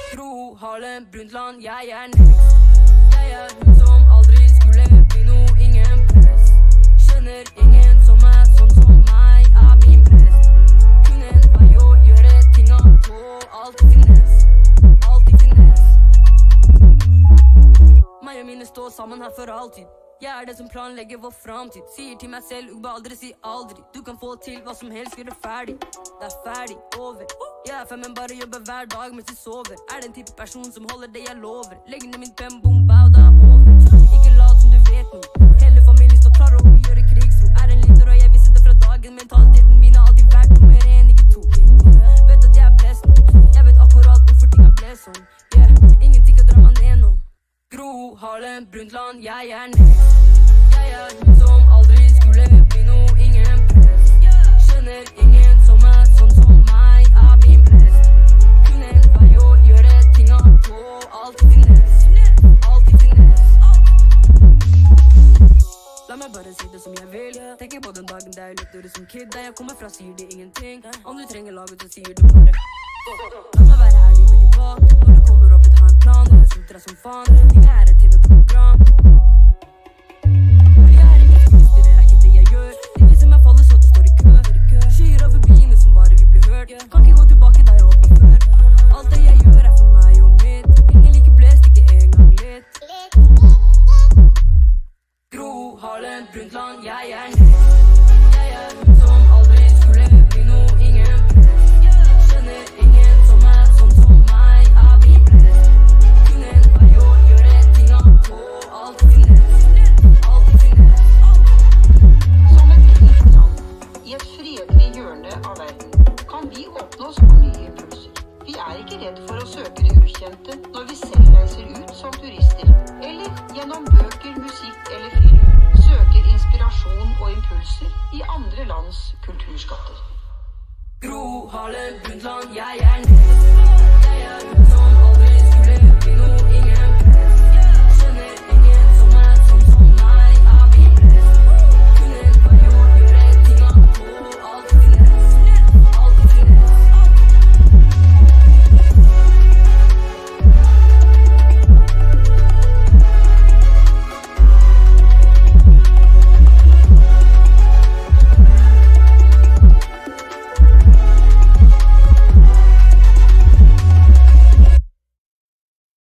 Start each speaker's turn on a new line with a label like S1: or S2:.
S1: Gro Harlem Brundtland, jeg next. Jeg hun som aldri skulle bli noe, ingen press. Skjønner ingen som sånn som meg, min press. Kun en vei å gjøre tinga på, alltid finnes. Alltid finnes. Meg og mine står sammen her for alltid. Jeg det som planlegger vår framtid. Sier til meg selv, Ugba, aldri si aldri. Du kan få til hva som helst, gjør det ferdig. Det ferdig, over. Jeg fem, men bare jobber hver dag mens jeg sover. Den type person som holder det jeg lover. Legg ned min penn, boom, bow, da over. Ikke lat som du vet noe. Hele familien står klar over å gjøre krigsro. En leder, og jeg visste det fra dagen. Mentaliteten min har alltid vært nummer 1, ikke 2. Vet at jeg blest nå. Jeg vet akkurat hvorfor ting ble sånn. Ingenting kan dra meg ned nå. Gro Harlem Brundtland, jeg next. Jeg hun som aldri skulle bli noe, ingen press. Skjønner ingen som sånn som meg, min press. Kun en vei å gjøre tinga på, alltid finnes. Alltid finnes. La meg bare si det som jeg vil. Tenker på den dagen da jeg løpte det som kid. Da jeg kommer fra sier de ingenting. Om du trenger laget så sier du bare la meg være ærlig med de bak. Når du kommer opp et har en plan, jeg sulter deg som faen. De et TV-program. Skyer over biene som bare vil bli hørt. Kan ikke gå tilbake da jeg åpnet før. Alt det jeg gjør for meg og mitt. Ingen like blest, ikke engang litt. Gro Harlem Brundtland, jeg next. Jeg hun som aldri skulle bli noe, ingen press. Skjønner ingen som sånn som meg, min press. Kun en vei å gjøre tinga på, alltid finnes. Alltid finnes.
S2: Som et lite land i et fredelig hjørne av verden kan vi åpne oss for nye impulser. Vi ikke redd for å søke det ukjente når vi selv reiser ut som turister, eller gjennom bøker, musikk eller film søker inspirasjon og impulser i andre lands kulturskatter.
S1: Gro Harlem Brundtland, jeg next.